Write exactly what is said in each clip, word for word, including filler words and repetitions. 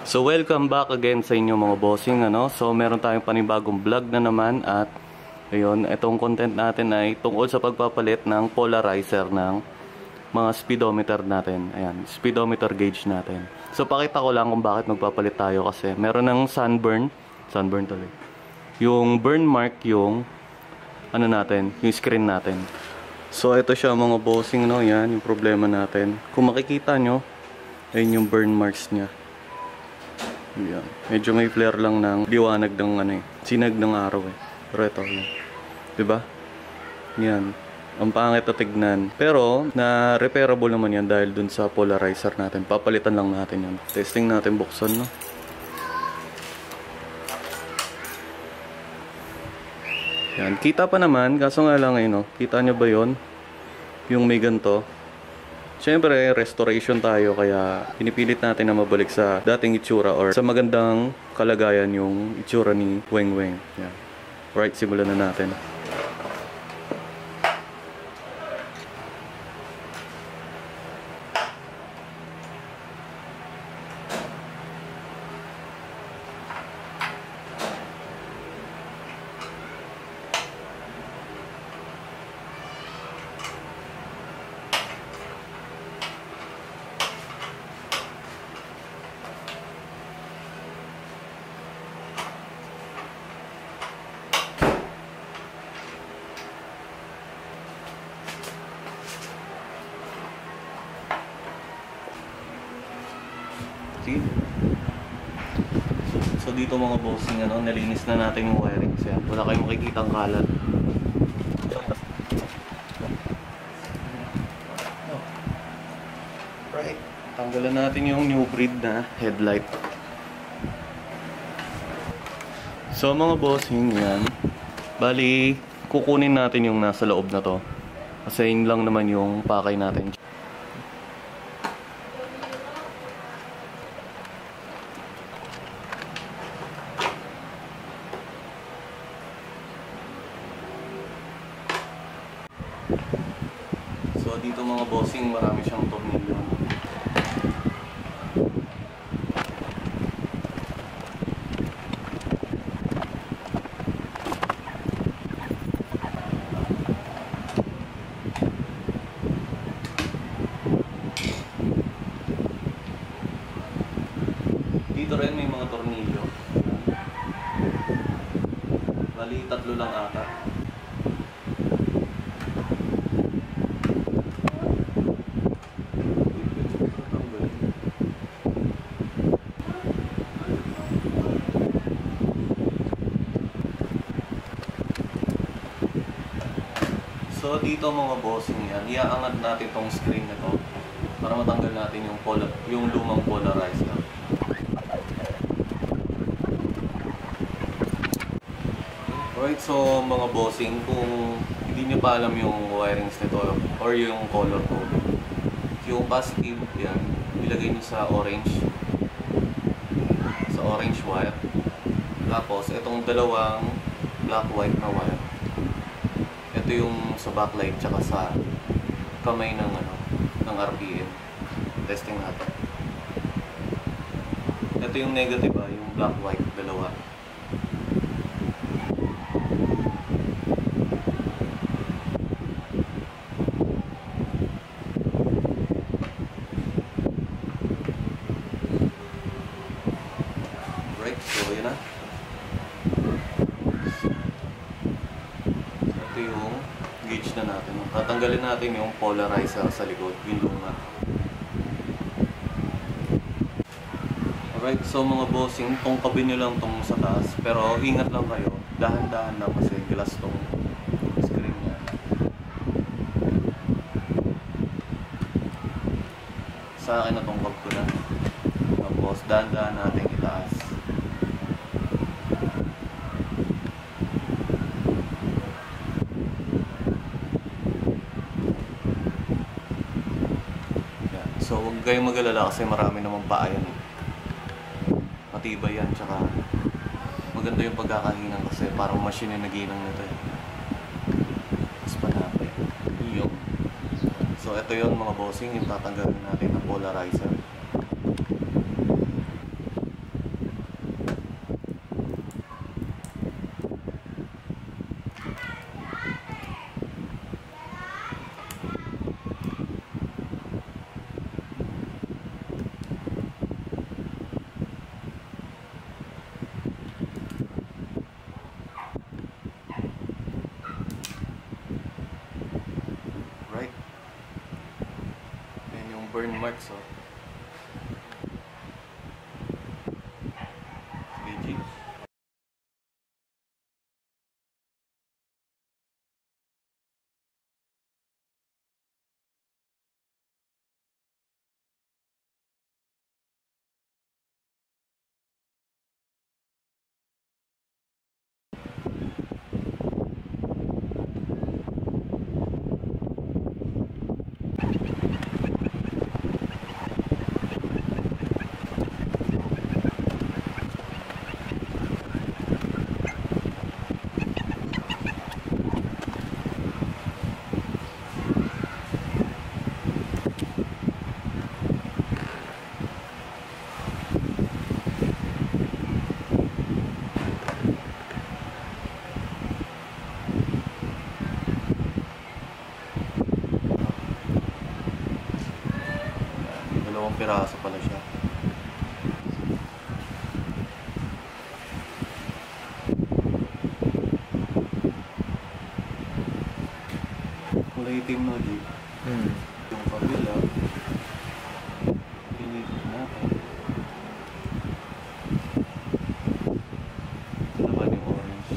So welcome back again sa inyo mga bossing, ano. So meron tayong panibagong vlog na naman at ayun, itong content natin ay tungkol sa pagpapalit ng polarizer ng mga speedometer natin. Ayan, speedometer gauge natin. So pakita ko lang kung bakit magpapalit tayo kasi meron ng sunburn, sunburn tuloy. Yung burn mark yung ano natin, yung screen natin. So ito siya mga bossing, no. Yan yung problema natin. Kung makikita nyo, ayun yung burn marks niya. Yan. Medyo may flare lang ng liwanag ng ano eh, sinag ng araw eh. Pero ito yun. Diba? Yan. Ang pangit na tignan. Pero, na-repairable naman yan dahil dun sa polarizer natin. Papalitan lang natin yan. Testing natin buksan, no? Yan. Kita pa naman. Kaso nga lang eh, no? Kita nyo ba yun? Yung may ganito. Siyempre, restoration tayo kaya pinipilit natin na mabalik sa dating itsura or sa magandang kalagayan yung itsura ni Weng Weng. Yan. Alright, simulan na natin. So dito mga bossing, ano, nalinis na natin yung wirings yan. Wala kayong makikitang kalat. Right. Tanggalan natin yung new breed na headlight. So mga bossing yan, bali kukunin natin yung nasa loob na to. Kasi yun lang naman yung pakay natin. So dito mga bossing, marami siyang tornilyo. Dito rin may mga tornilyo. Bali, tatlo lang ata. So dito mga bossing yan, iaangat natin tong screen na to para matanggal natin yung, polar, yung lumang polarizer. Alright, so mga bossing, kung hindi nyo pa alam yung wirings nito or yung color code, yung positive yan, ilagay nyo sa orange, sa orange wire. Tapos itong dalawang black-white na wire, ito yung sa backlight tsaka sa kamay ng ano ng R P M. Testing natin. Ito yung negative, ah, yung black white dalawa. Right, so yun na. Yung gauge na natin. Tatanggalin natin yung polarizer sa likod, yung luma. Alright, so mga bossing, tungkabin nyo lang tong sa taas. Pero ingat lang kayo, dahan-dahan na kasi glass tong screen niya. Sa akin na tungkab ko na. Tapos dahan-dahan natin itaas. So huwag kayong mag-alala kasi marami namang paa yan. Matibay yan, tsaka maganda yung pagkakahinang kasi parang machine yung naginang nito eh. Mas panapay. Iyo. So ito yun mga bossing, yung tatanggalin natin ng polarizer. burn marks, oh. Sige, G. Dalawang piraso pala siya. Kulay itim na, G. Hmm. Yung kabila, pinigit natin. Ito naman yung orange.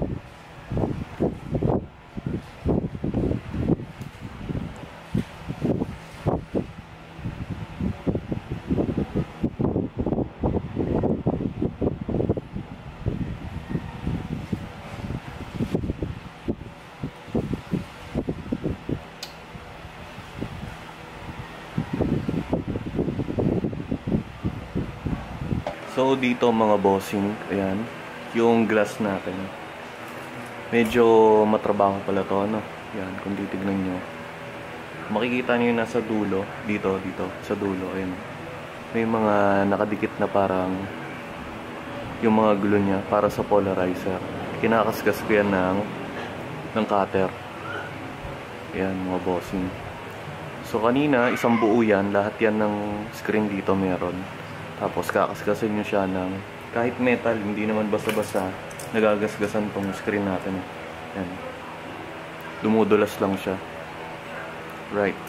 So dito mga bossing, ayan, yung glass natin. Medyo matrabaho pala to, ano? Yan, kung titignan nyo. Makikita nyo nasa dulo, dito, dito, sa dulo, ayan. May mga nakadikit na parang yung mga glue niya para sa polarizer. Kinakaskas ko yan ng, ng cutter. Ayan, mga bossing. So kanina, isang buo yan, lahat yan ng screen dito meron. Tapos kakaskasin nyo siya ng kahit metal, hindi naman basta-basta nagagasgasan tong screen natin. Yan. Dumudulas lang siya. Right.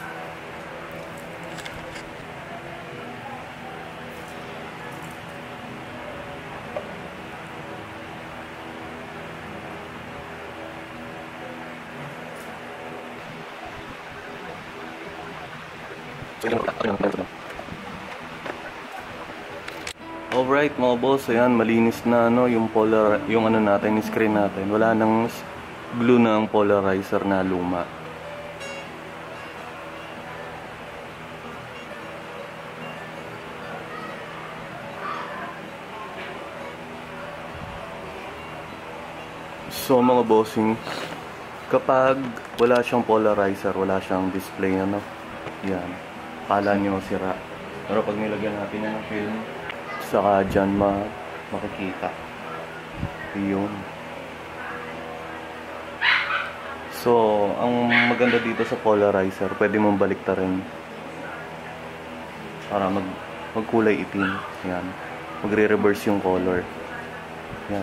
Alright mga boss, ayan, malinis na ano, yung polar, yung ano natin, yung screen natin. Wala nang glue na ang polarizer na luma. So mga bossing, kapag wala siyang polarizer, wala siyang display, ano, yan, kala nyo sira. Pero pag nilagyan natin ng film, saka dyan ma makikita yun. So ang maganda dito sa polarizer, pwede mong baliktarin para mag magkulay itim. Yan, magre-reverse yung color. Yan.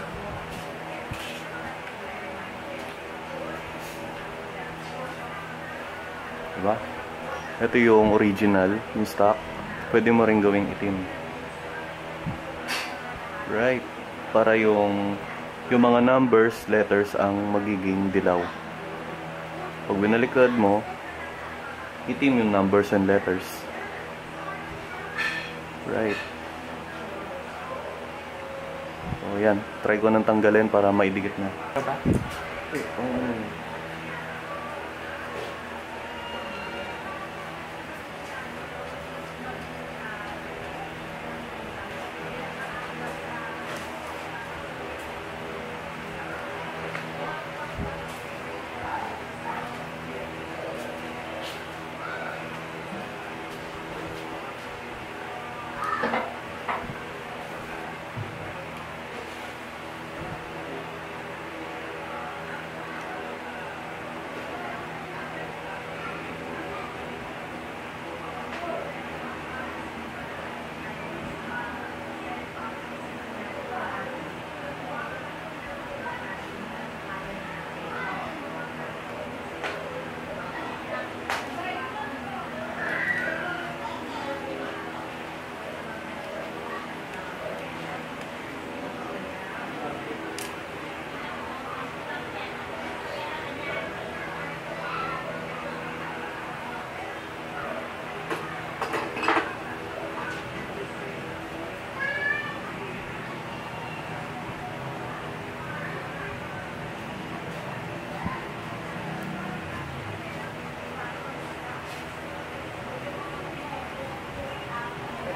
Diba? Ito yung original, yung stock. Pwede mo rin gawing itim. Right, para yung yung mga numbers, letters ang magiging dilaw. Pag binalikad mo, itim yung numbers and letters. Right. So yan, try ko nang tanggalin para maidikit na. Diba? Oh.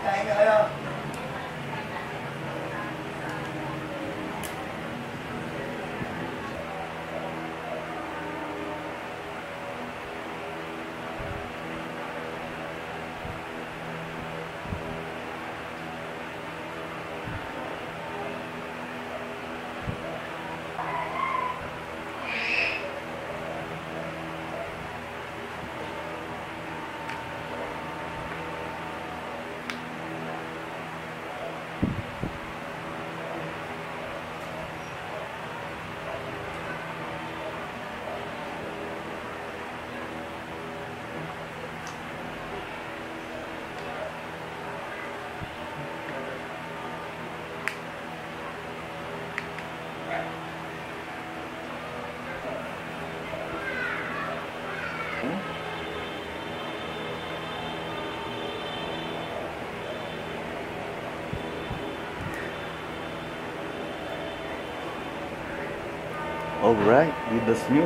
Alright, with the new.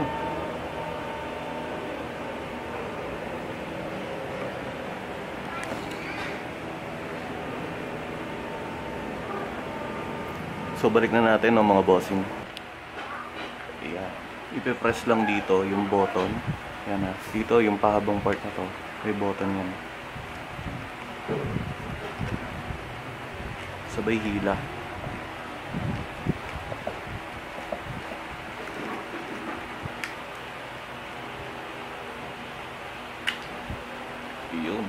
So balik na natin ng mga bossing. Ayan. Ipe-press lang dito yung button. Yan na. Dito yung pahabang part na to. May button yan. Sabay hila. Yun.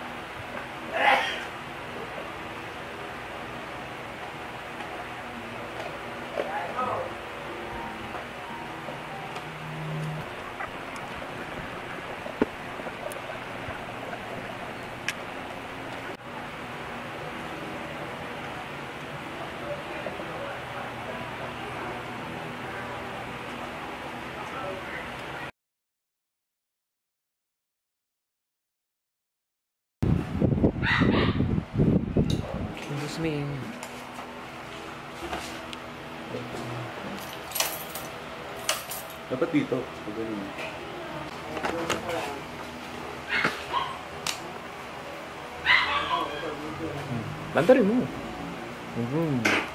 Excuse me. Dapat dito. Pagaling. Bantarin mo. Mm-hmm.